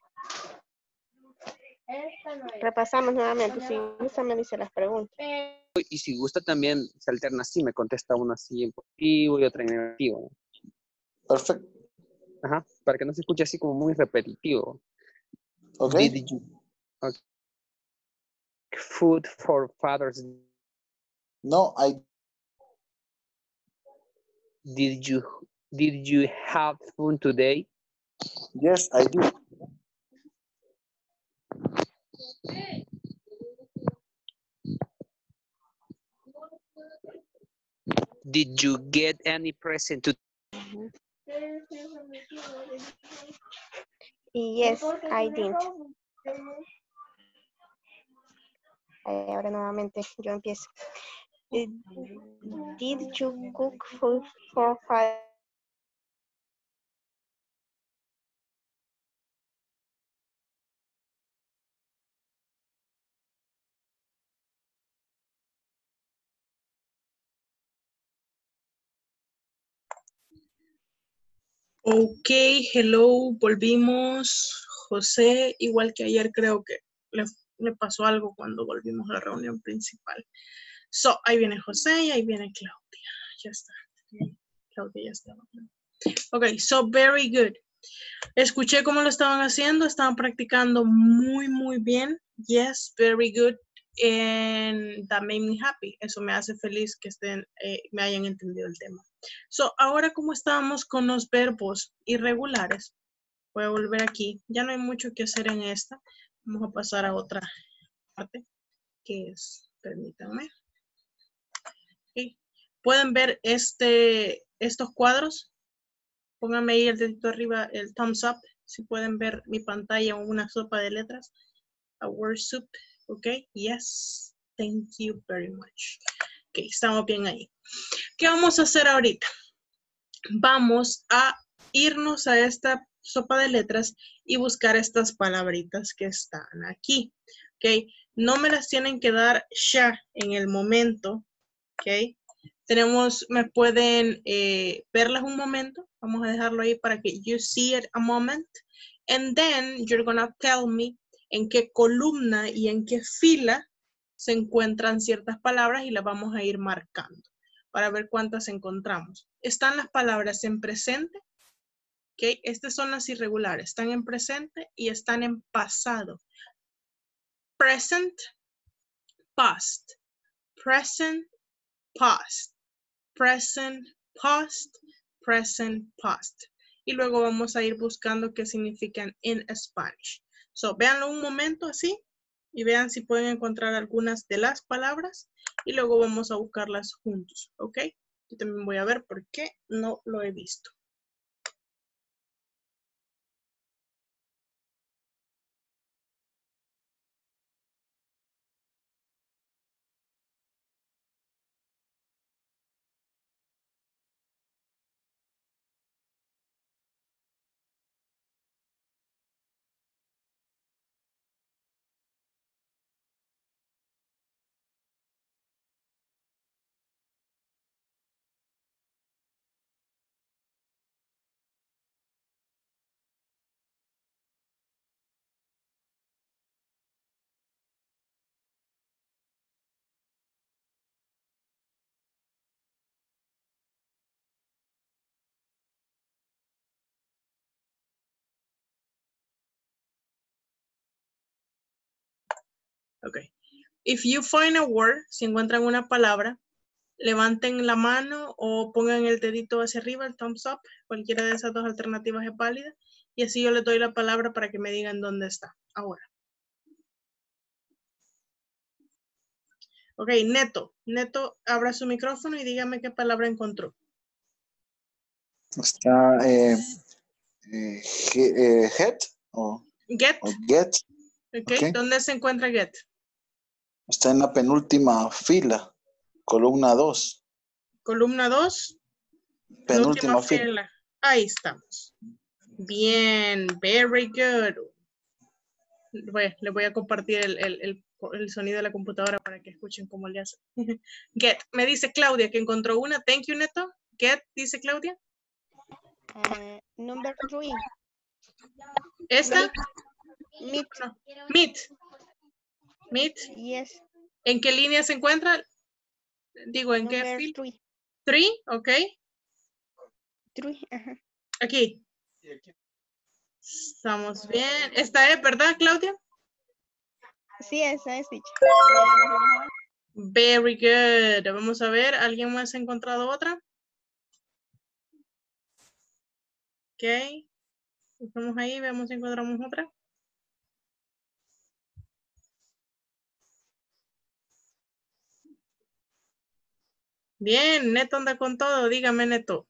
Repasamos nuevamente. Si gusta, me dice las preguntas. y si gusta también se alterna así, me contesta una así en positivo y otra en negativo. Perfecto. Ajá, para que no se escuche así como muy repetitivo. Ok. Did you okay. Food for Father's Day? No, Did you have fun today? yes, I did. Did you get any present to Yes, I did. Ahora nuevamente yo empiezo. Did you cook food for Father? Ok, hello, volvimos. José, igual que ayer, creo que le pasó algo cuando volvimos a la reunión principal. So, ahí viene José y ahí viene Claudia. Ya está. Claudia ya estaba. Ok, so very good. Escuché cómo lo estaban haciendo, estaban practicando muy bien. Yes, very good. And that made me happy. Eso me hace feliz que me hayan entendido el tema. So, ahora como estábamos con los verbos irregulares, voy a volver aquí. Ya no hay mucho que hacer en esta. Vamos a pasar a otra parte, que es, permítanme. Okay. ¿Pueden ver estos cuadros? Pónganme ahí el dedito arriba, el thumbs up, si pueden ver mi pantalla o una sopa de letras. A word soup, ok, yes, thank you very much. Ok, estamos bien ahí. ¿Qué vamos a hacer ahorita? Vamos a irnos a esta sopa de letras y buscar estas palabritas que están aquí, ok. No me las tienen que dar ya en el momento, ok. Me pueden verlas un momento. Vamos a dejarlo ahí para que you see it a moment. And then you're gonna tell me en qué columna y en qué fila se encuentran ciertas palabras y las vamos a ir marcando para ver cuántas encontramos. Están las palabras en presente. ¿Ok? Estas son las irregulares. Están en presente y están en pasado. Present, past. Present, past. Present, past, present, past. Y luego vamos a ir buscando qué significan en Spanish. So, véanlo un momento así y vean si pueden encontrar algunas de las palabras y luego vamos a buscarlas juntos, ¿ok? Yo también voy a ver por qué no lo he visto. Ok. If you find a word, si encuentran una palabra, levanten la mano o pongan el dedito hacia arriba, el thumbs up. Cualquiera de esas dos alternativas es válida. Y así yo les doy la palabra para que me digan dónde está. Ahora. Ok, Neto. Neto, abra su micrófono y dígame qué palabra encontró. Está head o Get. get. Okay. ¿Dónde se encuentra get? Está en la penúltima fila, columna 2. Columna 2. Penúltima fila. Ahí estamos. Bien, very good. Le voy a compartir el sonido de la computadora para que escuchen cómo le hace. Get. Me dice Claudia que encontró una. Thank you, Neto. Get, dice Claudia. Number 3. ¿Esta? Meet. No. Meet. Meet. Yes. ¿En qué línea se encuentra? Digo, ¿en qué Number field? 3. 3, ok. 3, ajá. Aquí. Estamos bien. Esta es, ¿verdad, Claudia? Sí, esa es, teacher. Very good. Vamos a ver, ¿alguien más ha encontrado otra? Ok. Estamos ahí, vemos si encontramos otra. Bien, Neto anda con todo. Dígame, Neto.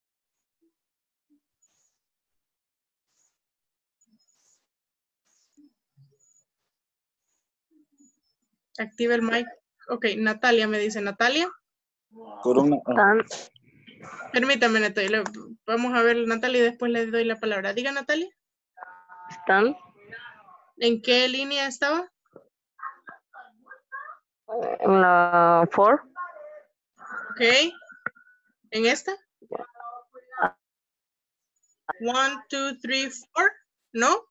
Activa el mic. Ok, Natalia me dice. Natalia. Columna A. Están, Permítame, Neto. Vamos a ver, Natalia, y después le doy la palabra. Diga, Natalia. están ¿En qué línea estaba? en la 4. Ok. ¿En esta? 1, 2, 3, 4. ¿No?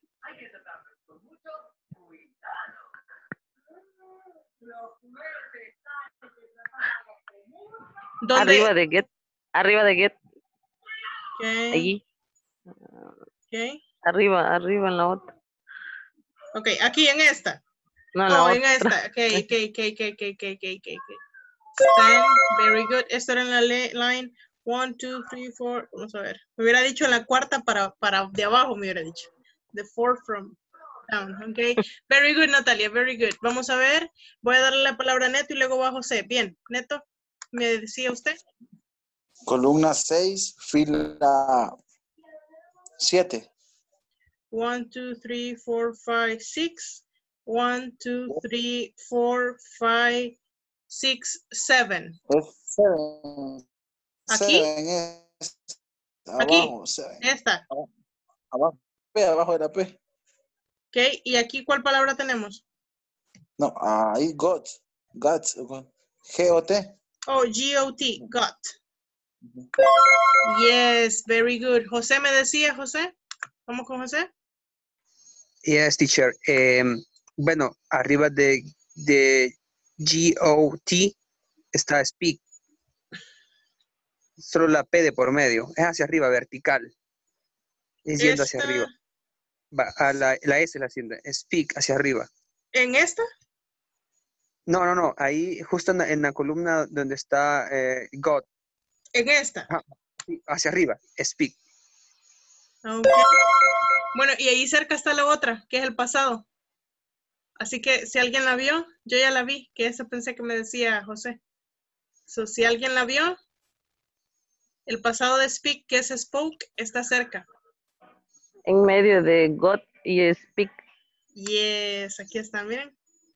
¿Dónde? Arriba de get, Ok, allí, ok. arriba en la otra. Ok, aquí en esta. No, en la Oh, en otra. esta. Ok. Stand, very good. Esto era en la line 1, 2, 3, 4. Vamos a ver. Me hubiera dicho en la cuarta para de abajo, me hubiera dicho. The fourth from down. Ok. Very good, Natalia. Very good. Vamos a ver. Voy a darle la palabra a Neto y luego va José. Bien, Neto, ¿me decía usted? Columna 6, fila 7. 1, 2, 3, 4, 5, 6. 1, 2, 3, 4, 5, 6, 7. Es 7. ¿Aquí? 7 es Aquí. abajo. 7. Esta. Abajo. P, abajo de la P. Ok. ¿Y aquí cuál palabra tenemos? No, ahí got. Got. G-O-T. Oh, G-O-T. Got. Yes, very good. José me decía, José. ¿Vamos con José? Yes, teacher. Bueno, arriba de G-O-T está speak. Solo la P de por medio. Es hacia arriba, vertical. Es yendo hacia Esta. arriba. Va, a la S la haciendo. Speak hacia arriba. ¿En esta? No. Ahí, justo en la columna donde está God. En esta. Ajá, sí, hacia arriba. Speak. Ok. Bueno, y ahí cerca está la otra, que es el pasado. Así que si alguien la vio, yo ya la vi, que esa pensé que me decía José. So, si alguien la vio, el pasado de speak, que es spoke, está cerca. En medio de got y speak. Yes, aquí está, miren.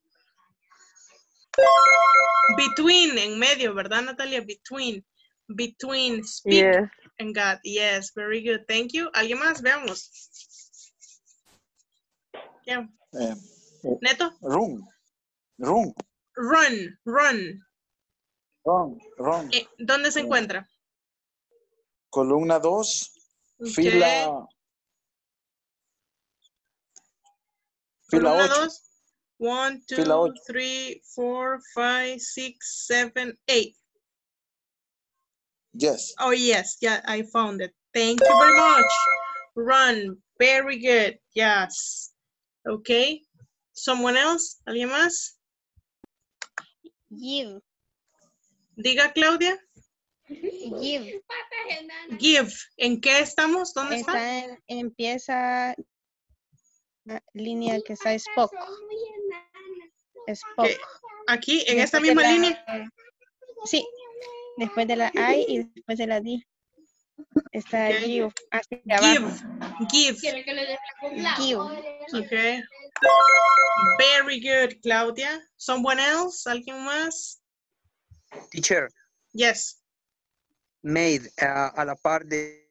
Between, en medio, ¿verdad, Natalia? Between speak Yes. and God. Yes, very good. Thank you. ¿Alguien más? Veamos. Yeah. Neto? Room. Run. ¿Dónde se encuentra? Columna 2, Okay. fila Columna 8. 2. 1, 2, Fila 8. 3, 4, 5, 6, 7, 8. Yes. Oh, yes. Yeah, I found it. Thank you very much. Run. Very good. Yes. Okay. Someone else? ¿Alguien más? Give. Diga, Claudia. Give. Give. ¿En qué estamos? ¿Dónde está? Empieza la línea que está Spock. Spock. Okay. Aquí, en esta Después de misma la- línea. Sí. Después de la I y después de la D. Está Okay. give. Hacia Give. abajo. Give. Give. Okay. Very good, Claudia. Someone else? ¿Alguien más? Teacher, Yes. made a la par de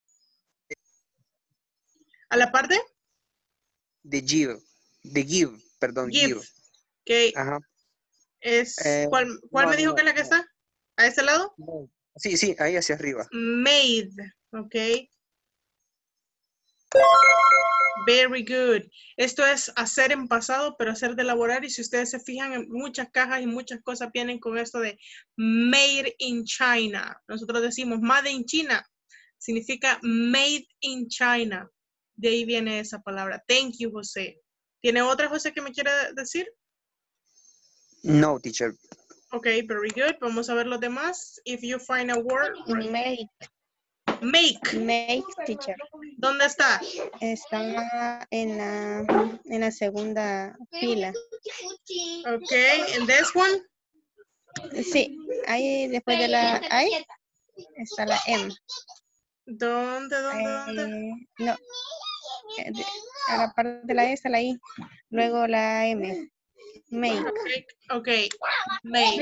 ¿A la parte? give. De give, perdón, Give. give. Okay. Ajá. ¿Cuál No, me dijo que es la que está? ¿A ese lado? No. Sí, ahí hacia arriba. Made. Ok. Very good. Esto es hacer en pasado, pero hacer de elaborar. Y si ustedes se fijan, en muchas cajas y muchas cosas vienen con esto de made in China. Nosotros decimos made in China. Significa made in China. De ahí viene esa palabra. Thank you, José. ¿Tiene otra, José, que me quiera decir? No, teacher. Ok, very good. Vamos a ver los demás. If you find a word. Make. Make. Make, teacher. ¿Dónde está? Está en la segunda fila. Ok, and this one? Sí, ahí después de la I está la M. ¿Dónde? No, a la parte de la E está la I. Luego la M. Make. Okay. Make.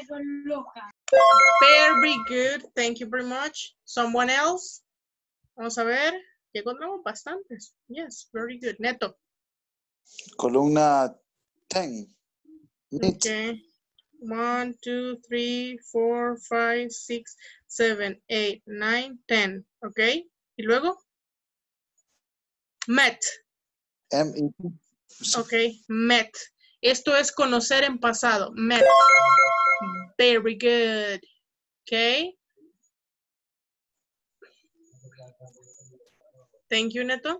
Very good. Thank you very much. Someone else? Vamos a ver. Ya encontramos bastantes. Yes, very good. Neto. Columna 10. Meet. Okay. 1, 2, 3, 4, 5, 6, 7, 8, 9, 10. Okay. ¿Y luego? Met. M-E-T. Okay. Met. Esto es conocer en pasado. Met. Very good. Okay. Thank you, Neto.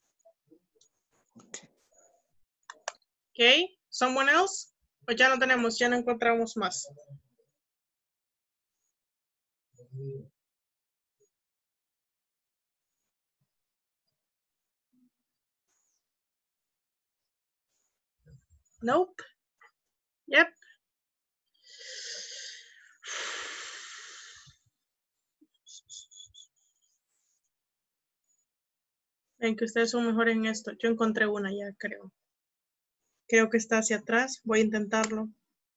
Okay. Someone else? O ya no tenemos, ya no encontramos más. Nope. Yep. Ven que ustedes son mejores en esto. Yo encontré una ya, creo. Creo que está hacia atrás. Voy a intentarlo.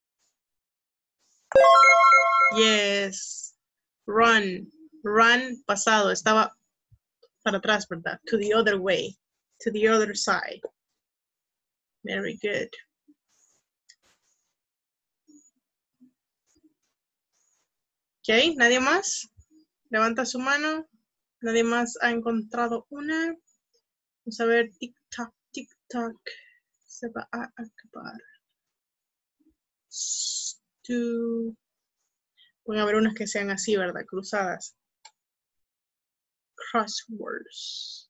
Yes. Run. Run pasado. Estaba para atrás, ¿verdad? To the other way. To the other side. Very good. Ok, ¿nadie más? Levanta su mano. ¿Nadie más ha encontrado una? Vamos a ver. Tic-tac, tic-tac. Se va a acabar. Pueden haber unas que sean así, ¿verdad? Cruzadas. Crosswords.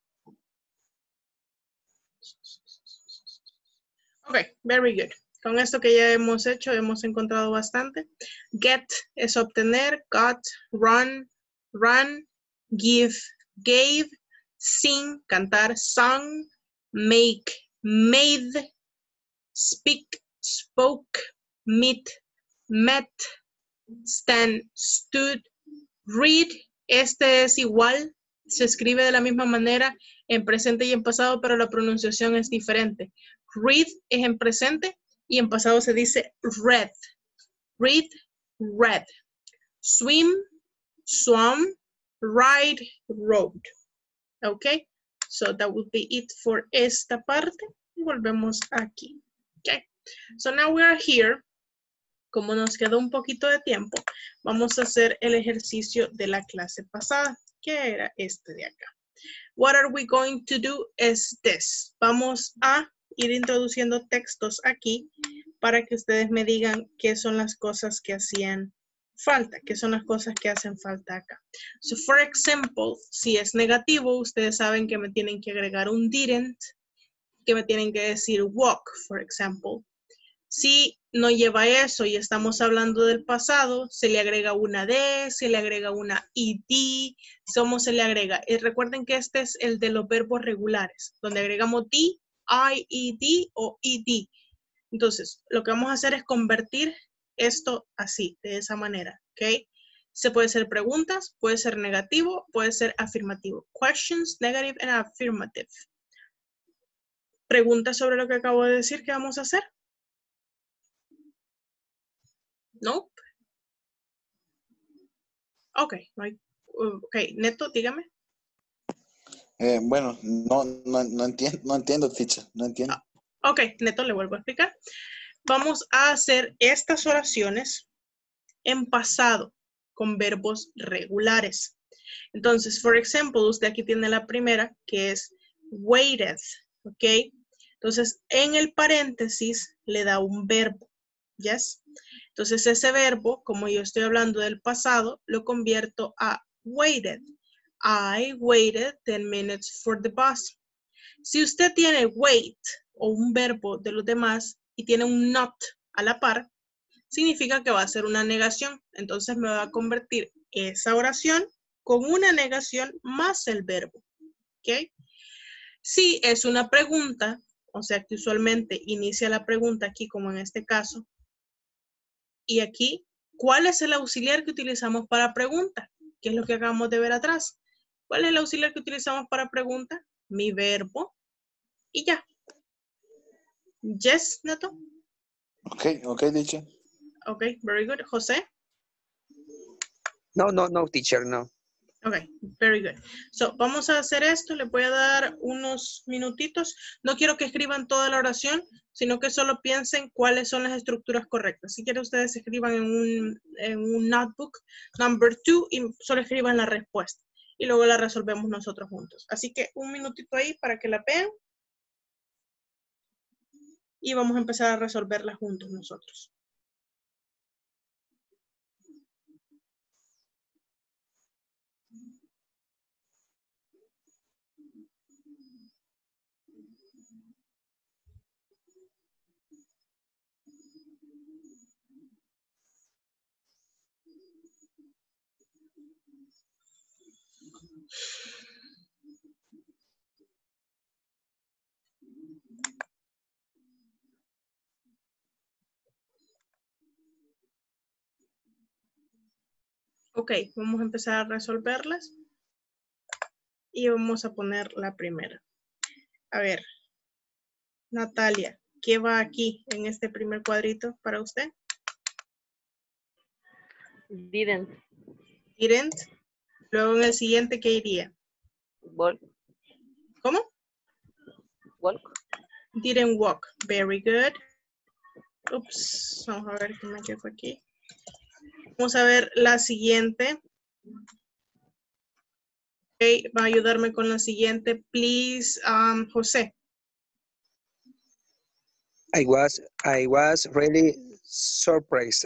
Ok, very good. Con esto que ya hemos hecho, hemos encontrado bastante. Get es obtener. Got, run, give, gave, sing, cantar, sung, make, made, speak, spoke, meet, met, stand, stood, read. Este es igual, se escribe de la misma manera en presente y en pasado, pero la pronunciación es diferente. Read es en presente y en pasado se dice read. Read, read. Swim, swam, ride, rode. Okay, so that would be it for esta parte. Volvemos aquí. Okay, so now we are here. Como nos quedó un poquito de tiempo, vamos a hacer el ejercicio de la clase pasada, que era este de acá. What are we going to do is this. Vamos a ir introduciendo textos aquí para que ustedes me digan qué son las cosas que hacían falta, qué son las cosas que hacen falta acá. So, for example, si es negativo, ustedes saben que me tienen que agregar un didn't, que me tienen que decir walk, for example. Si no lleva eso y estamos hablando del pasado, se le agrega una D, se le agrega una ED, ¿cómo se le agrega? Recuerden que este es el de los verbos regulares, donde agregamos D, IED o ED. Entonces, lo que vamos a hacer es convertir esto así, de esa manera, ¿ok? Se puede ser preguntas, puede ser negativo, puede ser afirmativo. Questions, negative and affirmative. ¿Preguntas sobre lo que acabo de decir que vamos a hacer? No. Ok, Neto, dígame. Bueno, no entiendo, teacher, no entiendo. Ok, Neto, le vuelvo a explicar. Vamos a hacer estas oraciones en pasado con verbos regulares. Entonces, por ejemplo, usted aquí tiene la primera, que es waited, ¿ok? Entonces, en el paréntesis le da un verbo, ¿yes? Entonces, ese verbo, como yo estoy hablando del pasado, lo convierto a waited. I waited 10 minutes for the bus. Si usted tiene wait o un verbo de los demás y tiene un not a la par, significa que va a ser una negación. Entonces me va a convertir esa oración con una negación más el verbo. ¿Ok? Si es una pregunta, o sea que usualmente inicia la pregunta aquí como en este caso, y aquí, ¿cuál es el auxiliar que utilizamos para pregunta? ¿Qué es lo que acabamos de ver atrás? ¿Cuál es el auxiliar que utilizamos para pregunta? Mi verbo y ya. Yes, Neto? Ok, teacher. Ok, very good. José? No, teacher, no. Ok, very good. So, vamos a hacer esto. Le voy a dar unos minutitos. No quiero que escriban toda la oración, sino que solo piensen cuáles son las estructuras correctas. Si quieren, ustedes escriban en un notebook number 2 y solo escriban la respuesta. Y luego la resolvemos nosotros juntos. Así que un minutito ahí para que la vean. Y vamos a empezar a resolverla juntos nosotros. Ok, vamos a empezar a resolverlas. Y vamos a poner la primera. A ver, Natalia, ¿qué va aquí en este primer cuadrito para usted? Didn't. Didn't. Luego en el siguiente, ¿qué iría? Walk. ¿Cómo? Walk. Didn't walk. Very good. Ups, vamos a ver qué me quedó aquí. Vamos a ver la siguiente. Ok, va a ayudarme con la siguiente, please, José. I was really surprised.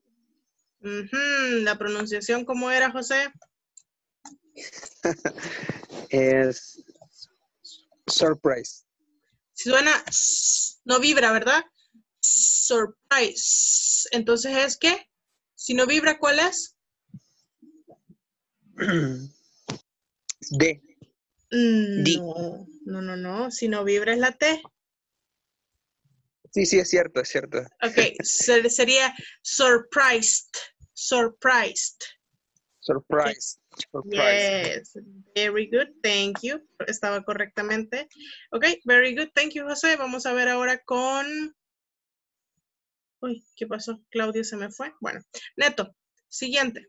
La pronunciación, ¿cómo era, José? Es surprise. Suena, no vibra, ¿verdad? Surprise. Entonces es que, si no vibra, ¿cuál es? D. No. Si no vibra es la T. Sí, es cierto. Ok, sería surprised. Surprised. Surprise. Yes, very good, thank you. Estaba correctamente. Ok, very good, thank you, José. Vamos a ver ahora con... Uy, ¿qué pasó? Claudia se me fue. Bueno, Neto, siguiente.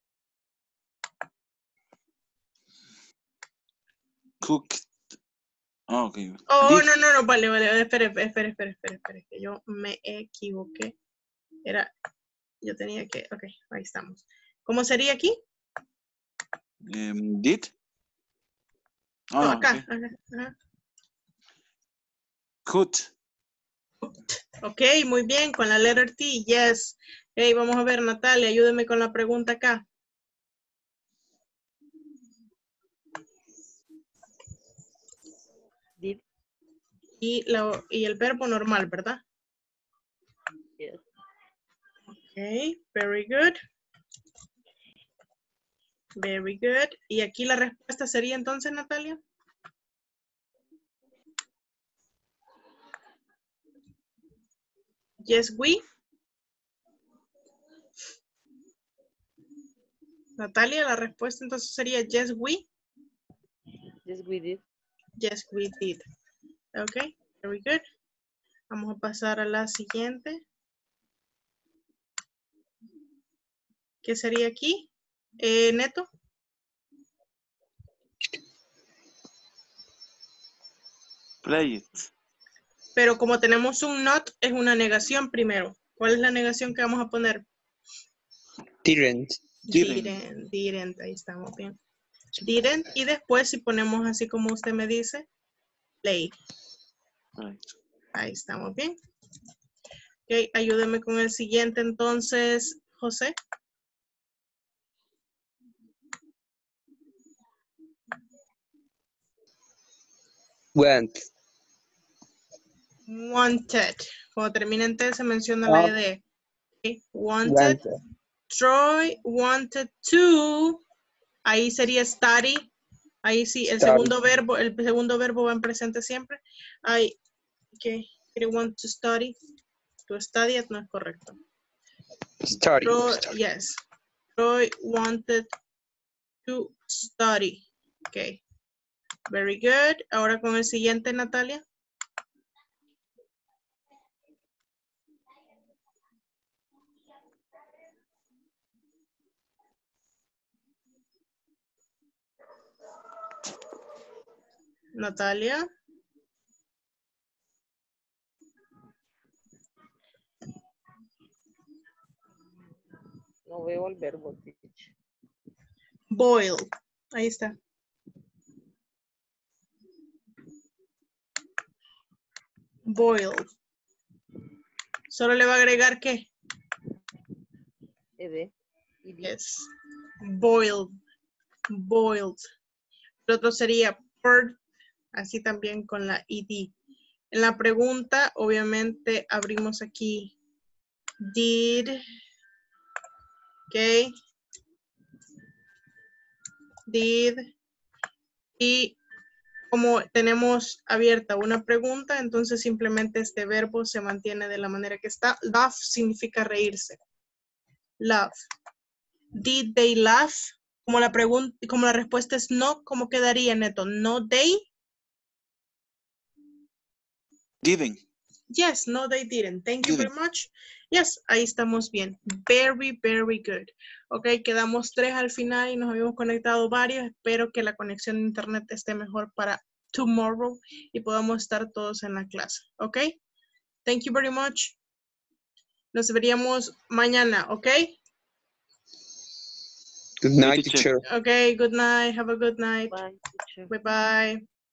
Cooked. Oh, ok. Oh, Did. no, vale, espere, que yo me equivoqué. Yo tenía que, ok, ahí estamos. ¿Cómo sería aquí? Did. Oh, No, no, acá. okay. Ajá. Could. Ok, muy bien, con la letter T, yes. Hey, vamos a ver, Natalia, ayúdeme con la pregunta acá. Did. Y el verbo normal, ¿verdad? Yes. Ok, very good. Very good. Y aquí la respuesta sería entonces, Natalia. Yes, we. Natalia, la respuesta entonces sería yes, we. Yes, we did. Yes, we did. Ok, very good. Vamos a pasar a la siguiente. ¿Qué sería aquí? Neto. Play it. Pero como tenemos un not, es una negación primero. ¿Cuál es la negación que vamos a poner? Didn't. Didn't. Ahí estamos bien. Didn't. Y después, si ponemos así como usted me dice, Play. Ahí estamos bien. Ok, ayúdeme con el siguiente entonces, José. Went. Wanted. Cuando termina en T se menciona la ED. Okay. Wanted. Went. Troy wanted to. Ahí sería study. Ahí sí, el segundo verbo va en presente siempre. Ahí, ok. He want to study. To study no es correcto. Study. Yes. Troy wanted to study. Ok. Very good. Ahora con el siguiente, Natalia. Natalia. No veo el verbo, teacher. Boil. Ahí está. Boil. Solo le va a agregar ¿qué? Ed. Yes. Boiled. Boiled. El otro sería bird. Así también con la ed. En la pregunta, obviamente, abrimos aquí. Did. Ok. Did. Y como tenemos abierta una pregunta, entonces simplemente este verbo se mantiene de la manera que está. Laugh significa reírse. Laugh. Did they laugh? Como la respuesta es no, ¿cómo quedaría, Neto? No, they. Didn't. Yes, no, they didn't. Thank you very much. Yes, ahí estamos bien. Very, very good. Ok, quedamos 3 al final y nos habíamos conectado varios. Espero que la conexión de internet esté mejor para tomorrow y podamos estar todos en la clase. Ok, thank you very much. Nos veríamos mañana, ok? Good night, teacher. Ok, good night. Have a good night. Bye, teacher. Bye-bye.